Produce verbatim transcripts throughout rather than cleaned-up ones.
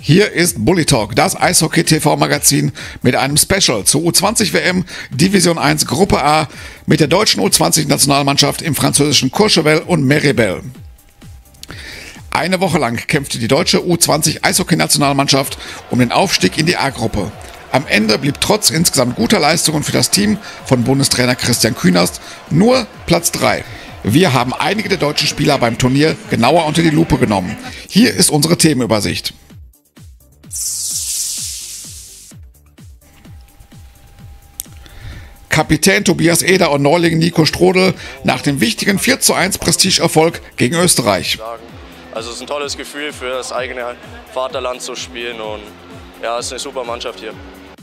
Hier ist Bully Talk, das Eishockey-T V-Magazin mit einem Special zur U zwanzig W M Division eins Gruppe A mit der deutschen U zwanzig-Nationalmannschaft im französischen Courchevel und Méribel. Eine Woche lang kämpfte die deutsche U zwanzig Eishockey-Nationalmannschaft um den Aufstieg in die A-Gruppe. Am Ende blieb trotz insgesamt guter Leistungen für das Team von Bundestrainer Christian Künast nur Platz drei. Wir haben einige der deutschen Spieler beim Turnier genauer unter die Lupe genommen. Hier ist unsere Themenübersicht. Kapitän Tobias Eder und Neuling Nico Strodl nach dem wichtigen vier zu eins Prestigeerfolg gegen Österreich. Also es ist ein tolles Gefühl, für das eigene Vaterland zu spielen und ja, es ist eine super Mannschaft hier.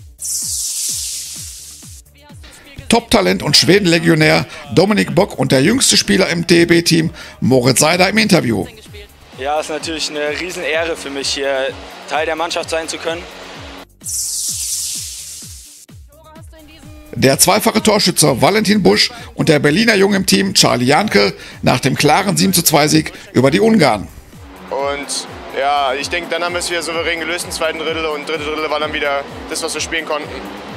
Top-Talent und Schweden-Legionär Dominik Bock und der jüngste Spieler im D E B-Team Moritz Seider im Interview. Ja, es ist natürlich eine Riesenehre für mich, hier Teil der Mannschaft sein zu können. Der zweifache Torschütze Valentin Busch und der Berliner Junge im Team Charlie Janke nach dem klaren sieben zu zwei Sieg über die Ungarn. Und ja, ich denke, dann haben wir es wieder souverän gelöst im zweiten Drittel und dritte Drittel war dann wieder das, was wir spielen konnten.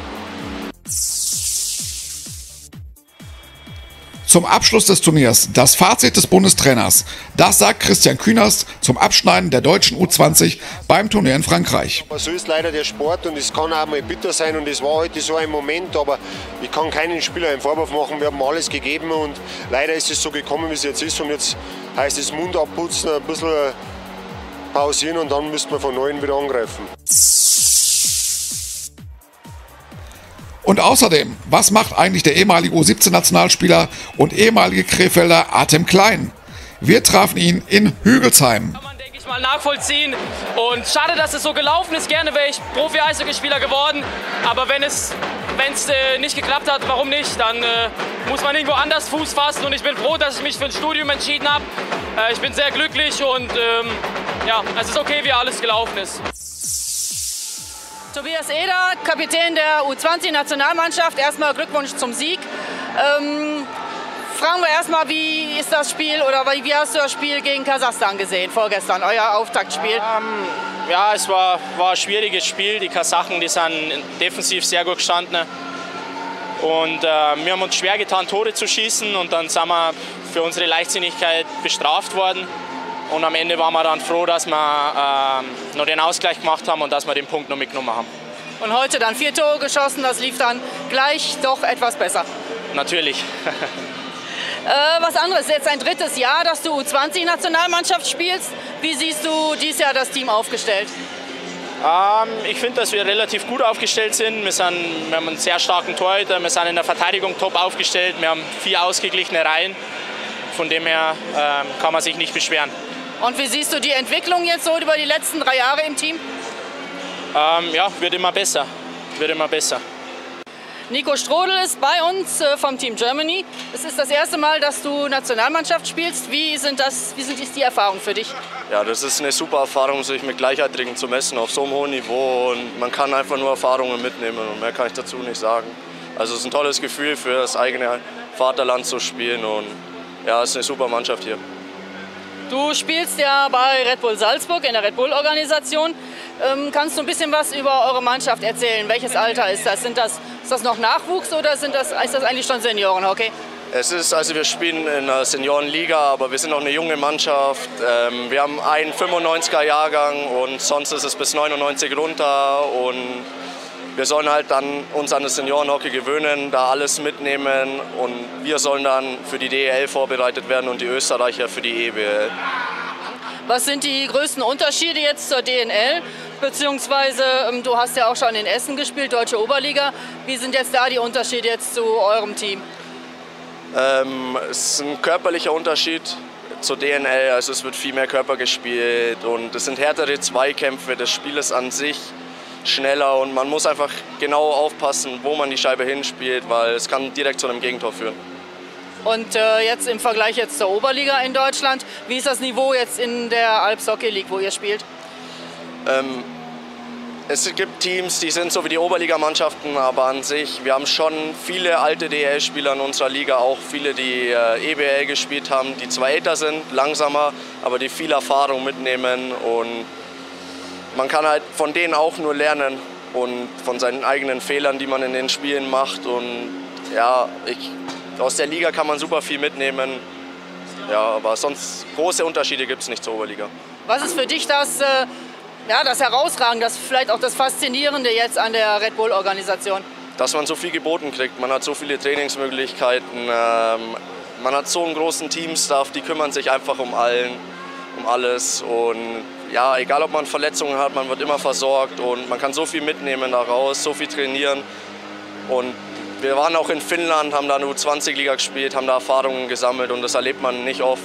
Zum Abschluss des Turniers das Fazit des Bundestrainers. Das sagt Christian Künast zum Abschneiden der deutschen U zwanzig beim Turnier in Frankreich. So ist leider der Sport und es kann auch mal bitter sein und es war heute so ein Moment, aber ich kann keinen Spieler einen Vorwurf machen, wir haben alles gegeben und leider ist es so gekommen, wie es jetzt ist und jetzt heißt es Mund abputzen, ein bisschen pausieren und dann müssen wir von Neuem wieder angreifen. Und außerdem, was macht eigentlich der ehemalige U siebzehn-Nationalspieler und ehemalige Krefelder Artem Klein? Wir trafen ihn in Hügelsheim. Kann man, denke ich mal, nachvollziehen. Und schade, dass es so gelaufen ist. Gerne wäre ich Profi-Eishockeyspieler geworden. Aber wenn es wenn's, äh, nicht geklappt hat, warum nicht? Dann äh, muss man irgendwo anders Fuß fassen. Und ich bin froh, dass ich mich für ein Studium entschieden habe. Äh, ich bin sehr glücklich und ähm, ja, es ist okay, wie alles gelaufen ist. Tobias Eder, Kapitän der U zwanzig-Nationalmannschaft. Erstmal Glückwunsch zum Sieg. Ähm, fragen wir erstmal, wie ist das Spiel oder wie hast du das Spiel gegen Kasachstan gesehen, vorgestern, euer Auftaktspiel? Ähm, ja, es war, war ein schwieriges Spiel. Die Kasachen, die sind defensiv sehr gut gestanden. Und äh, wir haben uns schwer getan, Tore zu schießen und dann sind wir für unsere Leichtsinnigkeit bestraft worden. Und am Ende waren wir dann froh, dass wir äh, noch den Ausgleich gemacht haben und dass wir den Punkt noch mitgenommen haben. Und heute dann vier Tore geschossen, das lief dann gleich doch etwas besser. Natürlich. äh, was anderes, jetzt ein drittes Jahr, dass du U zwanzig-Nationalmannschaft spielst. Wie siehst du dieses Jahr das Team aufgestellt? Ähm, ich finde, dass wir relativ gut aufgestellt sind. Wir, sind. wir haben einen sehr starken Torhüter, wir sind in der Verteidigung top aufgestellt. Wir haben vier ausgeglichene Reihen. Von dem her ähm, kann man sich nicht beschweren. Und wie siehst du die Entwicklung jetzt so über die letzten drei Jahre im Team? Ähm, ja, wird immer besser. Wird immer besser. Nico Strodl ist bei uns äh, vom Team Germany. Es ist das erste Mal, dass du Nationalmannschaft spielst. Wie sind das, wie sind die Erfahrungen für dich? Ja, das ist eine super Erfahrung, sich mit Gleichaltrigen zu messen auf so einem hohen Niveau. Und man kann einfach nur Erfahrungen mitnehmen und mehr kann ich dazu nicht sagen. Also es ist ein tolles Gefühl, für das eigene Vaterland zu spielen und ja, es ist eine super Mannschaft hier. Du spielst ja bei Red Bull Salzburg in der Red Bull-Organisation. Ähm, kannst du ein bisschen was über eure Mannschaft erzählen? Welches Alter ist das? Sind das ist das noch Nachwuchs oder sind das, ist das eigentlich schon Seniorenhockey? Es ist, also wir spielen in der Seniorenliga, aber wir sind noch eine junge Mannschaft. Ähm, wir haben einen fünfundneunziger Jahrgang und sonst ist es bis neunundneunzig runter. Und wir sollen halt dann uns an das Seniorenhockey gewöhnen, da alles mitnehmen und wir sollen dann für die D E L vorbereitet werden und die Österreicher für die E B L. Was sind die größten Unterschiede jetzt zur D N L? Beziehungsweise, du hast ja auch schon in Essen gespielt, Deutsche Oberliga. Wie sind jetzt da die Unterschiede jetzt zu eurem Team? Ähm, es ist ein körperlicher Unterschied zur D N L, also es wird viel mehr Körper gespielt und es sind härtere Zweikämpfe, das Spiel ist an sich schneller und man muss einfach genau aufpassen, wo man die Scheibe hinspielt, weil es kann direkt zu einem Gegentor führen. Und äh, jetzt im Vergleich jetzt zur Oberliga in Deutschland, wie ist das Niveau jetzt in der Alps Hockey League, wo ihr spielt? Ähm, es gibt Teams, die sind so wie die Oberligamannschaften, aber an sich, wir haben schon viele alte D E L-Spieler in unserer Liga, auch viele, die äh, E B L gespielt haben, die zwar älter sind, langsamer, aber die viel Erfahrung mitnehmen und man kann halt von denen auch nur lernen und von seinen eigenen Fehlern, die man in den Spielen macht. Und ja, ich, aus der Liga kann man super viel mitnehmen. Ja, aber sonst große Unterschiede gibt es nicht zur Oberliga. Was ist für dich das, äh, ja, das Herausragende, das vielleicht auch das Faszinierende jetzt an der Red Bull-Organisation? Dass man so viel geboten kriegt, man hat so viele Trainingsmöglichkeiten, ähm, man hat so einen großen Teamstaff, die kümmern sich einfach um allen, um alles. Und ja, egal ob man Verletzungen hat, man wird immer versorgt und man kann so viel mitnehmen daraus, so viel trainieren. Und wir waren auch in Finnland, haben da eine U zwanzig Liga gespielt, haben da Erfahrungen gesammelt und das erlebt man nicht oft.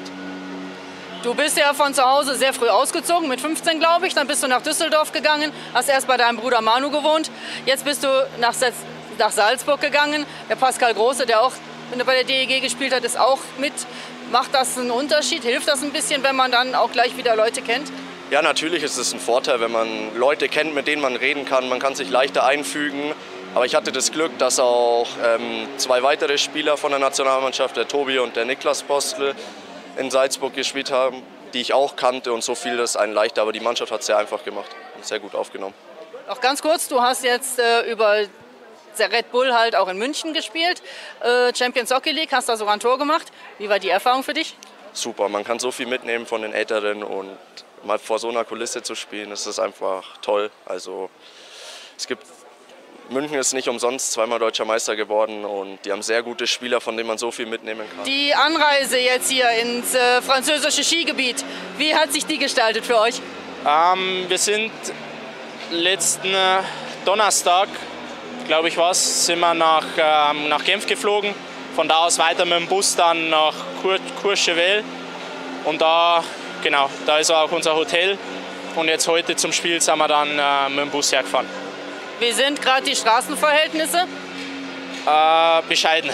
Du bist ja von zu Hause sehr früh ausgezogen, mit fünfzehn glaube ich. Dann bist du nach Düsseldorf gegangen, hast erst bei deinem Bruder Manu gewohnt. Jetzt bist du nach, nach Salzburg gegangen. Der Pascal Große, der auch bei der D E G gespielt hat, ist auch mit. Macht das einen Unterschied? Hilft das ein bisschen, wenn man dann auch gleich wieder Leute kennt? Ja, natürlich ist es ein Vorteil, wenn man Leute kennt, mit denen man reden kann. Man kann sich leichter einfügen. Aber ich hatte das Glück, dass auch ähm, zwei weitere Spieler von der Nationalmannschaft, der Tobi und der Niklas Postel, in Salzburg gespielt haben, die ich auch kannte, und so fiel das einen leichter. Aber die Mannschaft hat es sehr einfach gemacht und sehr gut aufgenommen. Noch ganz kurz, du hast jetzt äh, über der Red Bull halt auch in München gespielt, äh, Champions Hockey League, hast da sogar ein Tor gemacht. Wie war die Erfahrung für dich? Super, man kann so viel mitnehmen von den Älteren und mal vor so einer Kulisse zu spielen, das ist einfach toll. Also es gibt München ist nicht umsonst zweimal deutscher Meister geworden und die haben sehr gute Spieler, von denen man so viel mitnehmen kann. Die Anreise jetzt hier ins äh, französische Skigebiet, wie hat sich die gestaltet für euch? Ähm, wir sind letzten äh, Donnerstag, glaube ich was, sind wir nach, ähm, nach Genf geflogen. Von da aus weiter mit dem Bus dann nach Courchevel. Und da, genau, da ist auch unser Hotel. Und jetzt heute zum Spiel sind wir dann äh, mit dem Bus hergefahren. Wie sind gerade die Straßenverhältnisse? Äh, bescheiden.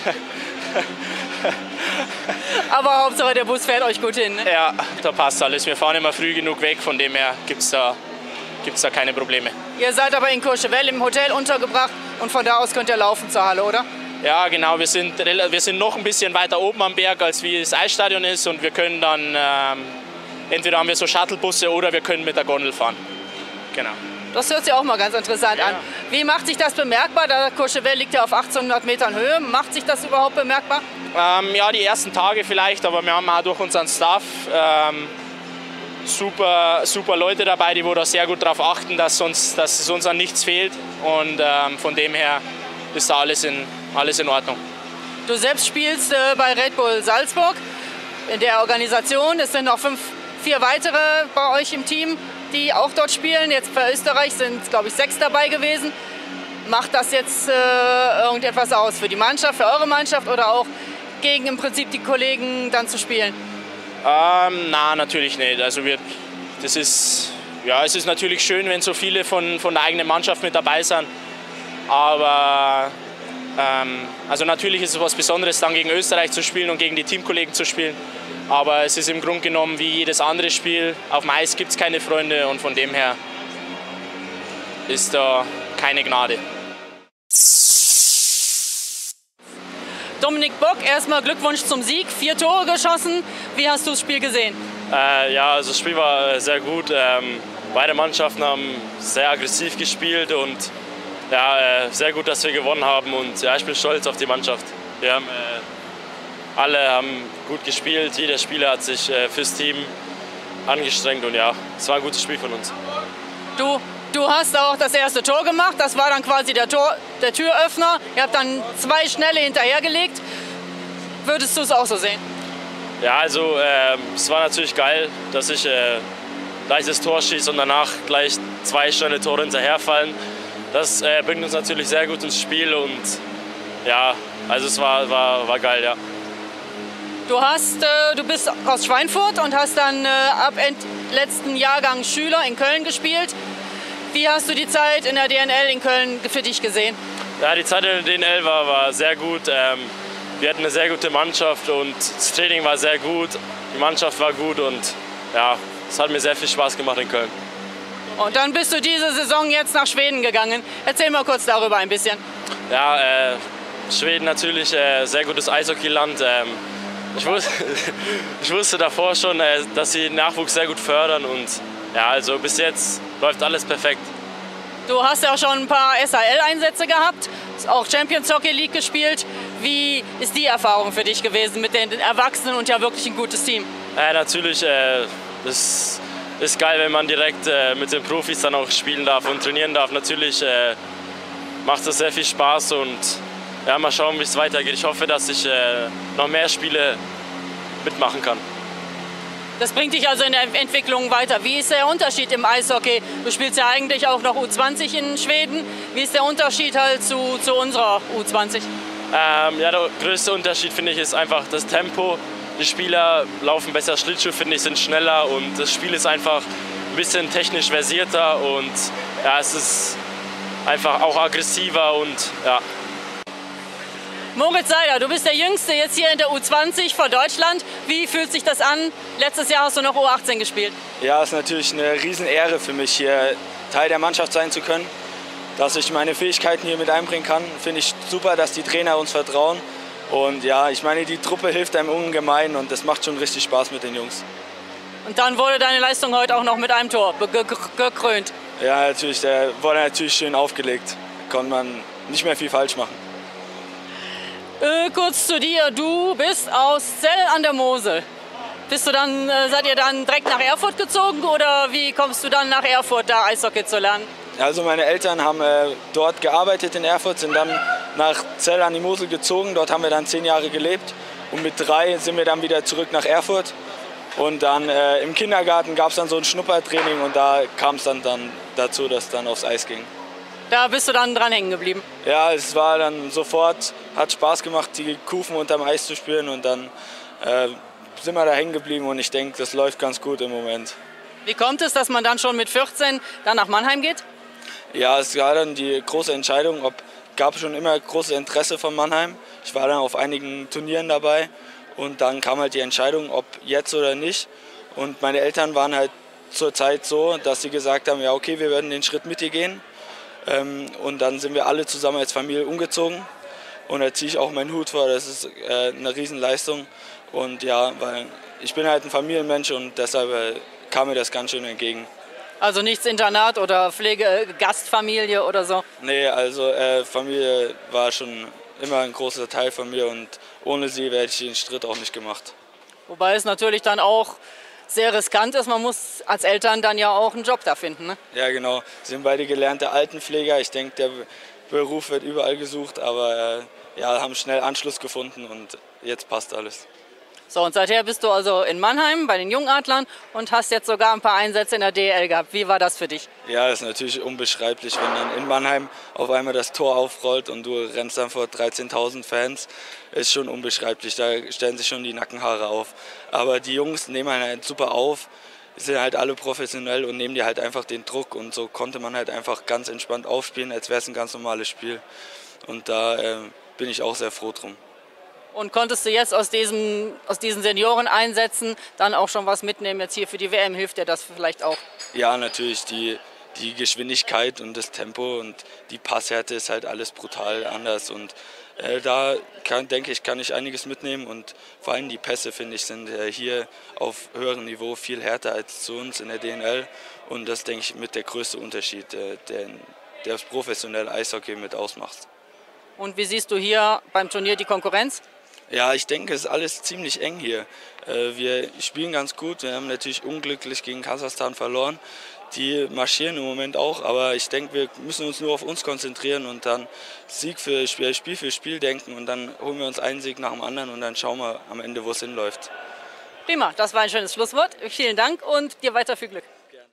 Aber Hauptsache der Bus fährt euch gut hin, ne? Ja, da passt alles. Wir fahren immer früh genug weg, von dem her gibt es da, gibt's da keine Probleme. Ihr seid aber in Courchevel im Hotel untergebracht und von da aus könnt ihr laufen zur Halle, oder? Ja, genau. Wir sind, wir sind noch ein bisschen weiter oben am Berg, als wie das Eisstadion ist. Und wir können dann, ähm, entweder haben wir so Shuttlebusse oder wir können mit der Gondel fahren. Genau. Das hört sich auch mal ganz interessant ja. an. Wie macht sich das bemerkbar? Der Courchevel liegt ja auf achtzehnhundert Metern Höhe. Macht sich das überhaupt bemerkbar? Ähm, ja, die ersten Tage vielleicht, aber wir haben auch durch unseren Staff ähm, super, super Leute dabei, die wo da sehr gut darauf achten, dass, uns, dass es uns an nichts fehlt. Und ähm, von dem her ist da alles in, alles in Ordnung. Du selbst spielst äh, bei Red Bull Salzburg in der Organisation. Es sind noch fünf, vier weitere bei euch im Team, die auch dort spielen. Jetzt für Österreich sind, glaube ich, sechs dabei gewesen. Macht das jetzt äh, irgendetwas aus für die Mannschaft, für eure Mannschaft oder auch gegen im Prinzip die Kollegen dann zu spielen? Ähm, na, natürlich nicht. Also wir, das ist, ja, es ist natürlich schön, wenn so viele von, von der eigenen Mannschaft mit dabei sind. Aber ähm, also natürlich ist es was Besonderes, dann gegen Österreich zu spielen und gegen die Teamkollegen zu spielen. Aber es ist im Grunde genommen wie jedes andere Spiel. Auf dem Eis gibt es keine Freunde und von dem her ist da keine Gnade. Dominik Bock, erstmal Glückwunsch zum Sieg. Vier Tore geschossen. Wie hast du das Spiel gesehen? Äh, ja, also das Spiel war sehr gut. Ähm, beide Mannschaften haben sehr aggressiv gespielt und ja, äh, sehr gut, dass wir gewonnen haben. Und ja, ich bin stolz auf die Mannschaft. Wir haben, äh, alle haben gut gespielt. Jeder Spieler hat sich äh, fürs Team angestrengt und ja, es war ein gutes Spiel von uns. Du, du hast auch das erste Tor gemacht. Das war dann quasi der, Tor, der Türöffner. Ihr habt dann zwei schnelle hinterhergelegt. Würdest du es auch so sehen? Ja, also äh, es war natürlich geil, dass ich äh, gleich das Tor schieße und danach gleich zwei schnelle Tore hinterherfallen. Das äh, bringt uns natürlich sehr gut ins Spiel und ja, also es war, war, war geil, ja. Du, hast, äh, du bist aus Schweinfurt und hast dann äh, ab letzten Jahrgang Schüler in Köln gespielt. Wie hast du die Zeit in der D N L in Köln für dich gesehen? Ja, die Zeit in der D N L war, war sehr gut. Ähm, wir hatten eine sehr gute Mannschaft und das Training war sehr gut. Die Mannschaft war gut und ja, es hat mir sehr viel Spaß gemacht in Köln. Und dann bist du diese Saison jetzt nach Schweden gegangen. Erzähl mal kurz darüber ein bisschen. Ja, äh, Schweden natürlich äh, sehr gutes Eishockeyland. Ähm, ich, wusste, ich wusste davor schon, äh, dass sie Nachwuchs sehr gut fördern und ja, also bis jetzt läuft alles perfekt. Du hast ja auch schon ein paar S H L-Einsätze gehabt, auch Champions Hockey League gespielt. Wie ist die Erfahrung für dich gewesen mit den Erwachsenen und ja wirklich ein gutes Team? Ja, natürlich, äh, das ist geil, wenn man direkt äh, mit den Profis dann auch spielen darf und trainieren darf. Natürlich äh, macht das sehr viel Spaß und ja, mal schauen, wie es weitergeht. Ich hoffe, dass ich äh, noch mehr Spiele mitmachen kann. Das bringt dich also in der Entwicklung weiter. Wie ist der Unterschied im Eishockey? Du spielst ja eigentlich auch noch U zwanzig in Schweden. Wie ist der Unterschied halt zu, zu unserer U zwanzig? Ähm, ja, der größte Unterschied, finde ich, ist einfach das Tempo. Die Spieler laufen besser Schlittschuh, finde ich, sind schneller und das Spiel ist einfach ein bisschen technisch versierter und ja, es ist einfach auch aggressiver und ja. Moritz Seider, du bist der Jüngste jetzt hier in der U zwanzig für Deutschland. Wie fühlt sich das an? Letztes Jahr hast du noch U achtzehn gespielt. Ja, es ist natürlich eine Riesenehre für mich, hier Teil der Mannschaft sein zu können. Dass ich meine Fähigkeiten hier mit einbringen kann, finde ich super, dass die Trainer uns vertrauen. Und ja, ich meine, die Truppe hilft einem ungemein und das macht schon richtig Spaß mit den Jungs. Und dann wurde deine Leistung heute auch noch mit einem Tor gekrönt. Ja, natürlich, der wurde natürlich schön aufgelegt. Da konnte man nicht mehr viel falsch machen. Äh, kurz zu dir, du bist aus Zell an der Mosel. Bist du dann, äh, seid ihr dann direkt nach Erfurt gezogen oder wie kommst du dann nach Erfurt, da Eishockey zu lernen? Also meine Eltern haben äh, dort gearbeitet in Erfurt, sind dann nach Zell an die Mosel gezogen. Dort haben wir dann zehn Jahre gelebt und mit drei sind wir dann wieder zurück nach Erfurt. Und dann äh, im Kindergarten gab es dann so ein Schnuppertraining und da kam es dann, dann dazu, dass es dann aufs Eis ging. Da bist du dann dran hängen geblieben? Ja, es war dann sofort, hat Spaß gemacht, die Kufen unterm Eis zu spielen und dann äh, sind wir da hängen geblieben und ich denke, das läuft ganz gut im Moment. Wie kommt es, dass man dann schon mit vierzehn dann nach Mannheim geht? Ja, es war dann die große Entscheidung, ob gab schon immer großes Interesse von Mannheim. Ich war dann auf einigen Turnieren dabei und dann kam halt die Entscheidung, ob jetzt oder nicht. Und meine Eltern waren halt zur Zeit so, dass sie gesagt haben, ja okay, wir werden den Schritt mit dir gehen. Ähm, und dann sind wir alle zusammen als Familie umgezogen. Und da ziehe ich auch meinen Hut vor, das ist äh, eine Riesenleistung. Und ja, weil ich bin halt ein Familienmensch und deshalb äh, kam mir das ganz schön entgegen. Also nichts Internat oder Pflege, Gastfamilie oder so? Nee, also äh, Familie war schon immer ein großer Teil von mir und ohne sie hätte ich den Schritt auch nicht gemacht. Wobei es natürlich dann auch sehr riskant ist, man muss als Eltern dann ja auch einen Job da finden, ne? Ja genau, sie sind beide gelernte Altenpfleger, ich denke der Beruf wird überall gesucht, aber äh, ja, haben schnell Anschluss gefunden und jetzt passt alles. So, und seither bist du also in Mannheim bei den Jungadlern und hast jetzt sogar ein paar Einsätze in der D E L gehabt. Wie war das für dich? Ja, das ist natürlich unbeschreiblich, wenn dann in Mannheim auf einmal das Tor aufrollt und du rennst dann vor dreizehntausend Fans. Ist schon unbeschreiblich, da stellen sich schon die Nackenhaare auf. Aber die Jungs nehmen halt super auf, sind halt alle professionell und nehmen dir halt einfach den Druck. Und so konnte man halt einfach ganz entspannt aufspielen, als wäre es ein ganz normales Spiel. Und da äh, bin ich auch sehr froh drum. Und konntest du jetzt aus, diesem, aus diesen Senioreneinsätzen dann auch schon was mitnehmen jetzt hier für die W M? Hilft dir das vielleicht auch? Ja, natürlich. Die, die Geschwindigkeit und das Tempo und die Passhärte ist halt alles brutal anders. Und äh, da kann, denke ich, kann ich einiges mitnehmen. Und vor allem die Pässe, finde ich, sind äh, hier auf höherem Niveau viel härter als zu uns in der D N L. Und das, denke ich, mit der größte Unterschied, äh, der, der das professionelle Eishockey mit ausmacht. Und wie siehst du hier beim Turnier die Konkurrenz? Ja, ich denke, es ist alles ziemlich eng hier. Wir spielen ganz gut. Wir haben natürlich unglücklich gegen Kasachstan verloren. Die marschieren im Moment auch, aber ich denke, wir müssen uns nur auf uns konzentrieren und dann Sieg für Spiel, Spiel für Spiel denken und dann holen wir uns einen Sieg nach dem anderen und dann schauen wir am Ende, wo es hinläuft. Prima, das war ein schönes Schlusswort. Vielen Dank und dir weiter viel Glück. Gerne.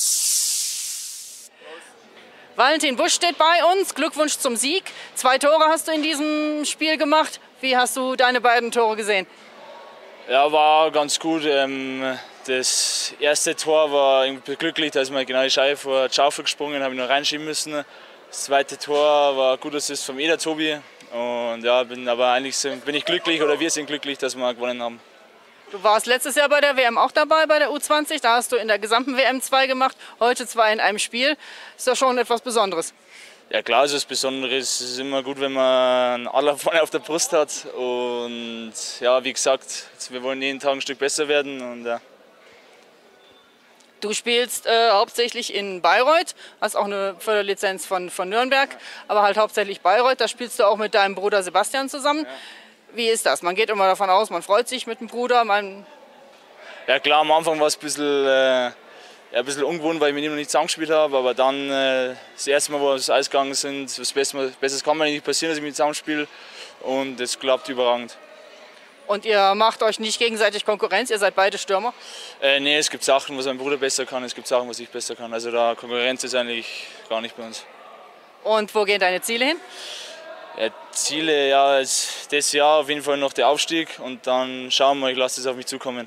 Valentin Busch steht bei uns. Glückwunsch zum Sieg. Zwei Tore hast du in diesem Spiel gemacht. Wie hast du deine beiden Tore gesehen? Ja, war ganz gut. Das erste Tor war glücklich, dass wir genau die Scheibe vor die Schaufel gesprungen, habe ich noch reinschieben müssen. Das zweite Tor war gut Assist vom Eder Tobi. Und ja, bin aber eigentlich bin ich glücklich oder wir sind glücklich, dass wir gewonnen haben. Du warst letztes Jahr bei der W M auch dabei, bei der U zwanzig. Da hast du in der gesamten W M zwei gemacht, heute zwei in einem Spiel. Ist ja schon etwas Besonderes. Ja klar, es ist Besonderes. Es ist immer gut, wenn man einen Adler vorne auf der Brust hat. Und ja, wie gesagt, wir wollen jeden Tag ein Stück besser werden. Und, ja. Du spielst äh, hauptsächlich in Bayreuth, hast auch eine Förderlizenz von, von Nürnberg, aber halt hauptsächlich Bayreuth. Da spielst du auch mit deinem Bruder Sebastian zusammen. Ja. Wie ist das? Man geht immer davon aus, man freut sich mit dem Bruder. Man ja klar, am Anfang war es ein bisschen, äh, ja, ein bisschen ungewohnt, weil ich mit ihm noch nicht zusammengespielt habe. Aber dann, äh, das erste Mal, wo wir aufs Eis gegangen sind, was Besseres, Besseres kann mir nicht passieren, dass ich mit ihm zusammenspiele. Und es klappt überragend. Und ihr macht euch nicht gegenseitig Konkurrenz, ihr seid beide Stürmer? Äh, nee, es gibt Sachen, was mein Bruder besser kann, es gibt Sachen, was ich besser kann. Also da Konkurrenz ist eigentlich gar nicht bei uns. Und wo gehen deine Ziele hin? Ja, Ziele, ja, ist das Jahr auf jeden Fall noch der Aufstieg und dann schauen wir, ich lasse es auf mich zukommen.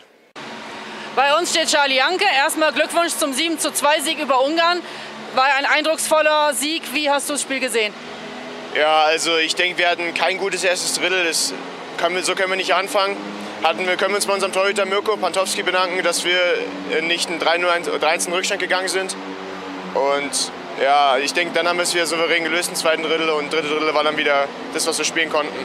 Bei uns steht Charlie Janke. Erstmal Glückwunsch zum sieben zu zwei Sieg über Ungarn. War ein eindrucksvoller Sieg. Wie hast du das Spiel gesehen? Ja, also ich denke, wir hatten kein gutes erstes Drittel. Das können wir, so können wir nicht anfangen. Hatten wir, können wir uns bei unserem Torhüter Mirko Pantowski bedanken, dass wir nicht in drei eins in Rückstand gegangen sind. Und ja, ich denke, dann haben wir es wieder souverän gelöst im zweiten Drittel und dritte Drittel war dann wieder das, was wir spielen konnten.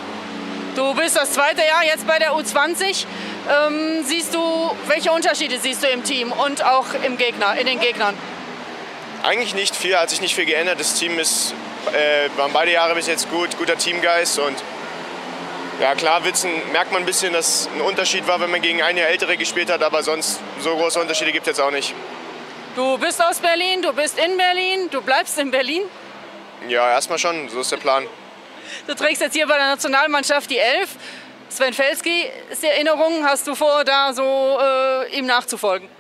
Du bist das zweite Jahr jetzt bei der U zwanzig. Ähm, siehst du, welche Unterschiede siehst du im Team und auch im Gegner, in den Gegnern? Eigentlich nicht viel, hat sich nicht viel geändert. Das Team ist, äh, waren beide Jahre bis jetzt gut, guter Teamgeist und ja, klar witzen, merkt man ein bisschen, dass ein Unterschied war, wenn man gegen ein Jahr Ältere gespielt hat, aber sonst so große Unterschiede gibt es jetzt auch nicht. Du bist aus Berlin, du bist in Berlin, du bleibst in Berlin? Ja, erstmal schon, so ist der Plan. Du trägst jetzt hier bei der Nationalmannschaft die Elf. Sven Felski, ist die Erinnerung, hast du vor, da so äh, ihm nachzufolgen?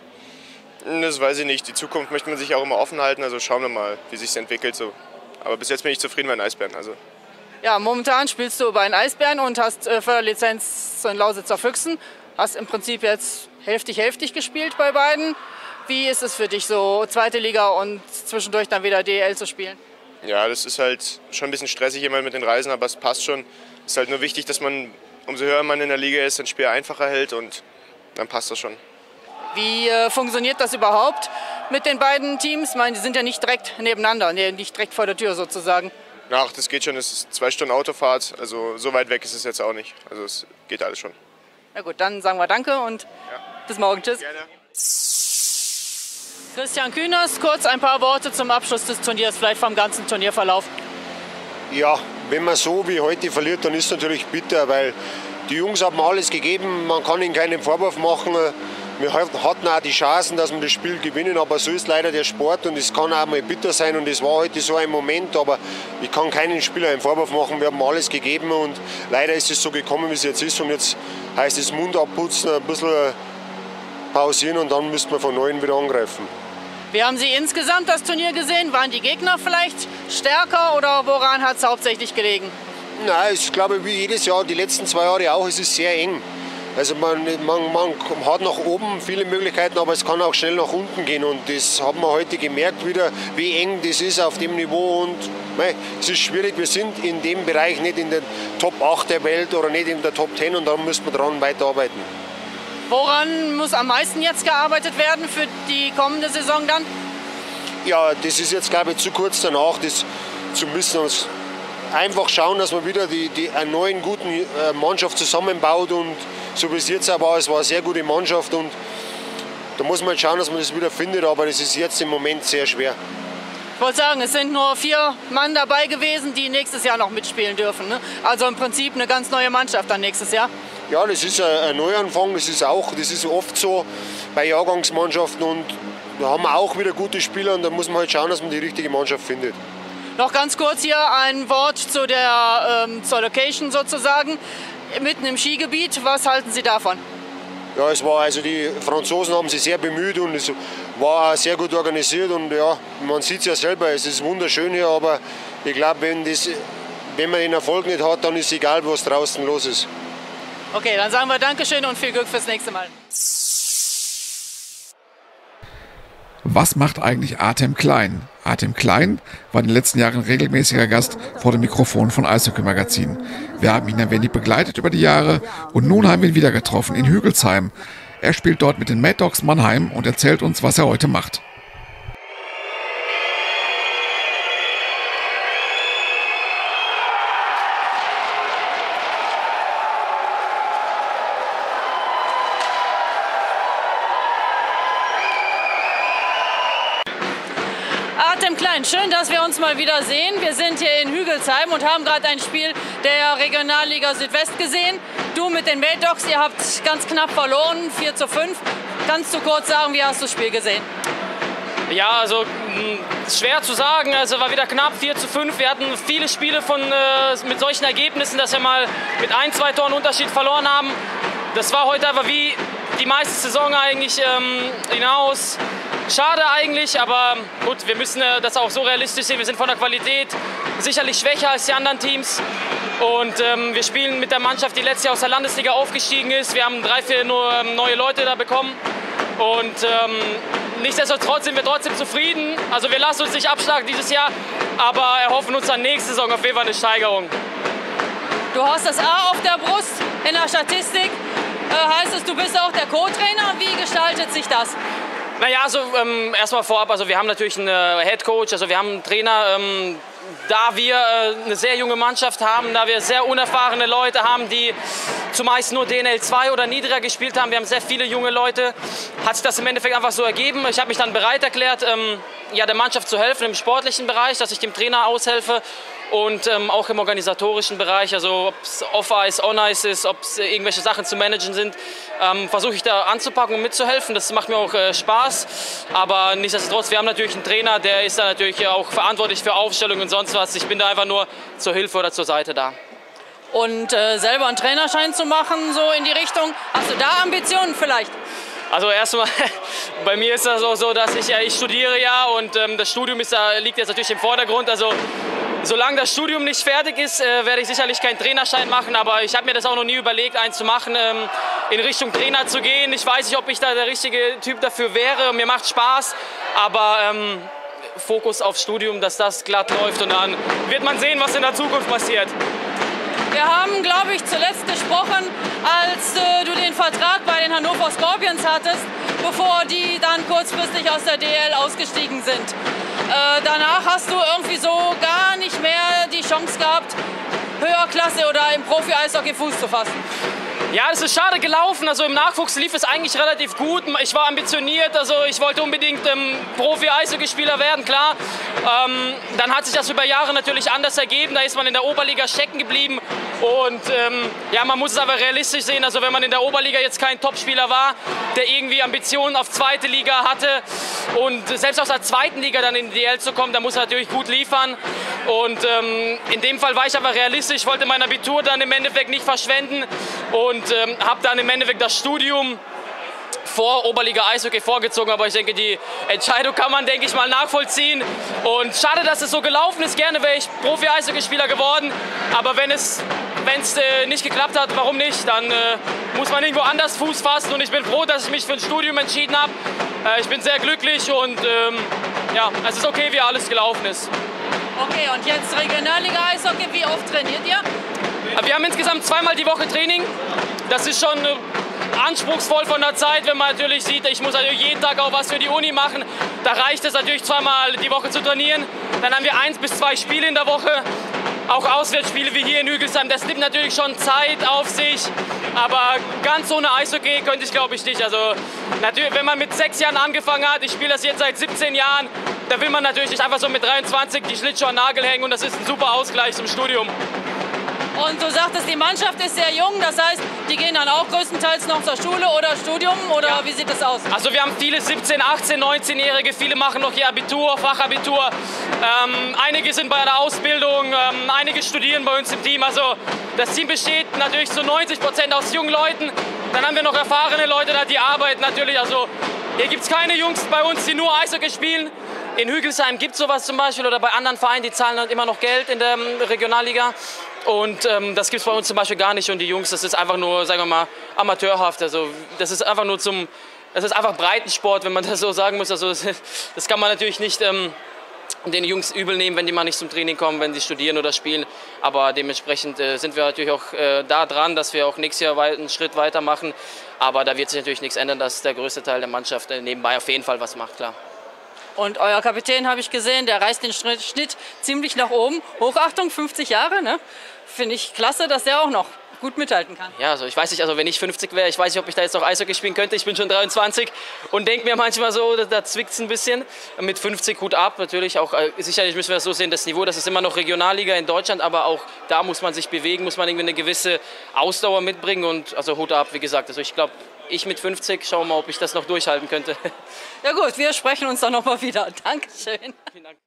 Das weiß ich nicht. Die Zukunft möchte man sich auch immer offen halten, also schauen wir mal, wie sich entwickelt. So. Aber bis jetzt bin ich zufrieden bei den Eisbären. Also. Ja, momentan spielst du bei den Eisbären und hast äh, Förderlizenz zu den Lausitzer Füchsen. Hast im Prinzip jetzt hälftig-hälftig gespielt bei beiden. Wie ist es für dich, so zweite Liga und zwischendurch dann wieder D L zu spielen? Ja, das ist halt schon ein bisschen stressig immer mit den Reisen, aber es passt schon. Es ist halt nur wichtig, dass man, umso höher man in der Liga ist, ein Spiel einfacher hält und dann passt das schon. Wie äh, funktioniert das überhaupt mit den beiden Teams? Ich meine, die sind ja nicht direkt nebeneinander, nee, nicht direkt vor der Tür sozusagen. Ach, das geht schon, es ist zwei Stunden Autofahrt, also so weit weg ist es jetzt auch nicht. Also es geht alles schon. Na gut, dann sagen wir Danke und ja. Bis morgen. Tschüss. Gerne. Christian Kühners, kurz ein paar Worte zum Abschluss des Turniers, vielleicht vom ganzen Turnierverlauf. Ja, wenn man so wie heute verliert, dann ist es natürlich bitter, weil die Jungs haben alles gegeben, man kann ihnen keinen Vorwurf machen. Wir hatten auch die Chancen, dass wir das Spiel gewinnen, aber so ist leider der Sport und es kann auch mal bitter sein und es war heute so ein Moment, aber ich kann keinen Spieler einen Vorwurf machen, wir haben alles gegeben und leider ist es so gekommen, wie es jetzt ist und jetzt heißt es Mund abputzen, ein bisschen pausieren und dann müssen wir von Neuem wieder angreifen. Wie haben Sie insgesamt das Turnier gesehen? Waren die Gegner vielleicht stärker oder woran hat es hauptsächlich gelegen? Nein, ich glaube, wie jedes Jahr, die letzten zwei Jahre auch, es ist sehr eng. Also man, man, man hat nach oben viele Möglichkeiten, aber es kann auch schnell nach unten gehen. Und das haben wir heute gemerkt wieder, wie eng das ist auf dem Niveau. Und mei, es ist schwierig, wir sind in dem Bereich nicht in der Top acht der Welt oder nicht in der Top zehn und da müssen wir dran weiterarbeiten. Woran muss am meisten jetzt gearbeitet werden für die kommende Saison dann? Ja, das ist jetzt, glaube ich, zu kurz danach. Das zu müssen uns einfach schauen, dass man wieder die, die eine neue, gute Mannschaft zusammenbaut. Und so wie es jetzt auch war, es war eine sehr gute Mannschaft. Und da muss man schauen, dass man das wieder findet. Aber das ist jetzt im Moment sehr schwer. Ich wollte sagen, es sind nur vier Mann dabei gewesen, die nächstes Jahr noch mitspielen dürfen. Ne? Also im Prinzip eine ganz neue Mannschaft dann nächstes Jahr. Ja, das ist ein Neuanfang, das ist auch, das ist oft so bei Jahrgangsmannschaften und da haben wir auch wieder gute Spieler und da muss man halt schauen, dass man die richtige Mannschaft findet. Noch ganz kurz hier ein Wort zu der ähm, zur Location sozusagen, mitten im Skigebiet. Was halten Sie davon? Ja, es war also die Franzosen haben sich sehr bemüht und es war auch sehr gut organisiert und ja, man sieht es ja selber, es ist wunderschön hier, aber ich glaube, wenn, das, wenn man den Erfolg nicht hat, dann ist es egal, was draußen los ist. Okay, dann sagen wir Dankeschön und viel Glück fürs nächste Mal. Was macht eigentlich Artem Klein? Artem Klein war in den letzten Jahren regelmäßiger Gast vor dem Mikrofon von Eishockey Magazin. Wir haben ihn ein wenig begleitet über die Jahre und nun haben wir ihn wieder getroffen in Hügelsheim. Er spielt dort mit den Mad Dogs Mannheim und erzählt uns, was er heute macht. Artem Klein, schön, dass wir uns mal wieder sehen. Wir sind hier in Hügelsheim und haben gerade ein Spiel der Regionalliga Südwest gesehen. Du mit den Mad Dogs, ihr habt ganz knapp verloren, vier zu fünf. Kannst du kurz sagen, wie hast du das Spiel gesehen? Ja, also mh, schwer zu sagen. Also war wieder knapp, vier zu fünf. Wir hatten viele Spiele von, äh, mit solchen Ergebnissen, dass wir mal mit ein, zwei Toren Unterschied verloren haben. Das war heute einfach wie die meiste Saison eigentlich ähm, hinaus. Schade eigentlich, aber gut, wir müssen äh, das auch so realistisch sehen. Wir sind von der Qualität sicherlich schwächer als die anderen Teams. Und ähm, wir spielen mit der Mannschaft, die letztes Jahr aus der Landesliga aufgestiegen ist. Wir haben drei, vier nur, ähm, neue Leute da bekommen. Und ähm, nichtsdestotrotz sind wir trotzdem zufrieden. Also wir lassen uns nicht abschlagen dieses Jahr, aber erhoffen uns dann nächste Saison auf jeden Fall eine Steigerung. Du hast das A auf der Brust in der Statistik. Äh, heißt es, du bist auch der Co-Trainer. Wie gestaltet sich das? Naja, also ähm, erstmal vorab, also wir haben natürlich einen äh, Head Coach, also wir haben einen Trainer. Ähm, Da wir äh, eine sehr junge Mannschaft haben, da wir sehr unerfahrene Leute haben, die zumeist nur D N L zwei oder niedriger gespielt haben, wir haben sehr viele junge Leute, hat sich das im Endeffekt einfach so ergeben. Ich habe mich dann bereit erklärt, ähm, ja, der Mannschaft zu helfen im sportlichen Bereich, dass ich dem Trainer aushelfe und ähm, auch im organisatorischen Bereich, also ob es Off-Ice, On-Ice ist, ob es irgendwelche Sachen zu managen sind, ähm, versuche ich da anzupacken und mitzuhelfen. Das macht mir auch äh, Spaß, aber nichtsdestotrotz, wir haben natürlich einen Trainer, der ist da natürlich auch verantwortlich für Aufstellung und sonst was. Ich bin da einfach nur zur Hilfe oder zur Seite da. Und äh, selber einen Trainerschein zu machen, so in die Richtung, hast du da Ambitionen vielleicht? Also erstmal, bei mir ist das auch so, dass ich, ja, ich studiere ja und ähm, das Studium ist, da liegt jetzt natürlich im Vordergrund. Also solange das Studium nicht fertig ist, äh, werde ich sicherlich keinen Trainerschein machen, aber ich habe mir das auch noch nie überlegt, einen zu machen, ähm, in Richtung Trainer zu gehen. Ich weiß nicht, ob ich da der richtige Typ dafür wäre. Mir macht Spaß, aber ähm, Fokus aufs Studium, dass das glatt läuft und dann wird man sehen, was in der Zukunft passiert. Wir haben, glaube ich, zuletzt gesprochen, als äh, du den Vertrag bei den Hannover Scorpions hattest, bevor die dann kurzfristig aus der D L ausgestiegen sind. Äh, danach hast du irgendwie so gar nicht mehr die Chance gehabt, Höherklasse oder im Profi-Eishockey Fuß zu fassen. Ja, es ist schade gelaufen. Also im Nachwuchs lief es eigentlich relativ gut. Ich war ambitioniert, also ich wollte unbedingt ähm, Profi-Eishockeyspieler werden, klar. Ähm, dann hat sich das über Jahre natürlich anders ergeben. Da ist man in der Oberliga stecken geblieben. Und ähm, ja, man muss es aber realistisch sehen. Also wenn man in der Oberliga jetzt kein Topspieler war, der irgendwie Ambitionen auf zweite Liga hatte und selbst aus der zweiten Liga dann in die D L zu kommen, da muss er natürlich gut liefern. Und ähm, in dem Fall war ich aber realistisch. Ich wollte mein Abitur dann im Endeffekt nicht verschwenden. Und Und ähm, habe dann im Endeffekt das Studium vor Oberliga Eishockey vorgezogen. Aber ich denke, die Entscheidung kann man, denke ich mal, nachvollziehen. Und schade, dass es so gelaufen ist. Gerne wäre ich Profi-Eishockeyspieler geworden. Aber wenn es wenn's, äh, nicht geklappt hat, warum nicht? Dann äh, muss man irgendwo anders Fuß fassen. Und ich bin froh, dass ich mich für ein Studium entschieden habe. Äh, ich bin sehr glücklich und ähm, ja, es ist okay, wie alles gelaufen ist. Okay, und jetzt Regionalliga Eishockey, wie oft trainiert ihr? Wir haben insgesamt zweimal die Woche Training. Das ist schon anspruchsvoll von der Zeit, wenn man natürlich sieht, ich muss natürlich jeden Tag auch was für die Uni machen. Da reicht es natürlich zweimal die Woche zu trainieren. Dann haben wir eins bis zwei Spiele in der Woche, auch Auswärtsspiele wie hier in Hügelsheim. Das nimmt natürlich schon Zeit auf sich, aber ganz ohne Eishockey könnte ich, glaube ich, nicht. Also natürlich, wenn man mit sechs Jahren angefangen hat, ich spiele das jetzt seit siebzehn Jahren, da will man natürlich nicht einfach so mit dreiundzwanzig die Schlittschuhe an den Nagel hängen und das ist ein super Ausgleich zum Studium. Und du sagtest, die Mannschaft ist sehr jung, das heißt, die gehen dann auch größtenteils noch zur Schule oder Studium, oder ja. Wie sieht das aus? Also wir haben viele siebzehn-, achtzehn-, neunzehnjährige, viele machen noch ihr Abitur, Fachabitur. Ähm, einige sind bei der Ausbildung, ähm, einige studieren bei uns im Team. Also das Team besteht natürlich zu neunzig Prozent aus jungen Leuten. Dann haben wir noch erfahrene Leute da, die arbeiten natürlich. Also hier gibt es keine Jungs bei uns, die nur Eishockey spielen. In Hügelsheim gibt es sowas zum Beispiel oder bei anderen Vereinen, die zahlen halt immer noch Geld in der Regionalliga. Und ähm, das gibt es bei uns zum Beispiel gar nicht. Und die Jungs, das ist einfach nur, sagen wir mal, amateurhaft. Also das ist einfach nur zum, das ist einfach Breitensport, wenn man das so sagen muss. Also das, das kann man natürlich nicht ähm, den Jungs übel nehmen, wenn die mal nicht zum Training kommen, wenn sie studieren oder spielen. Aber dementsprechend äh, sind wir natürlich auch äh, da dran, dass wir auch nächstes Jahr einen Schritt weitermachen. Aber da wird sich natürlich nichts ändern, dass der größte Teil der Mannschaft äh, nebenbei auf jeden Fall was macht, klar. Und euer Kapitän, habe ich gesehen, der reißt den Schnitt ziemlich nach oben. Hochachtung, fünfzig Jahre, ne? Finde ich klasse, dass der auch noch gut mithalten kann. Ja, also ich weiß nicht, also wenn ich fünfzig wäre, ich weiß nicht, ob ich da jetzt noch Eishockey spielen könnte. Ich bin schon dreiundzwanzig und denke mir manchmal so, da, da zwickt es ein bisschen. Mit fünfzig Hut ab, natürlich auch, äh, sicherlich müssen wir das so sehen, das Niveau, das ist immer noch Regionalliga in Deutschland, aber auch da muss man sich bewegen, muss man irgendwie eine gewisse Ausdauer mitbringen und also Hut ab, wie gesagt. Also ich glaube, ich mit fünfzig, schauen wir mal, ob ich das noch durchhalten könnte. Ja gut, wir sprechen uns dann noch mal wieder. Dankeschön. Vielen Dank.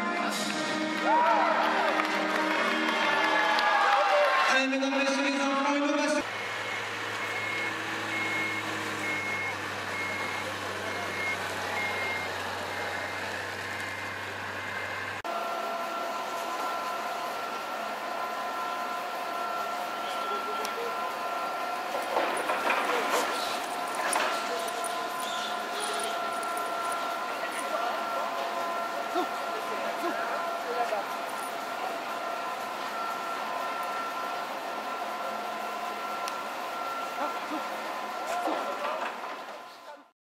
Eine Runde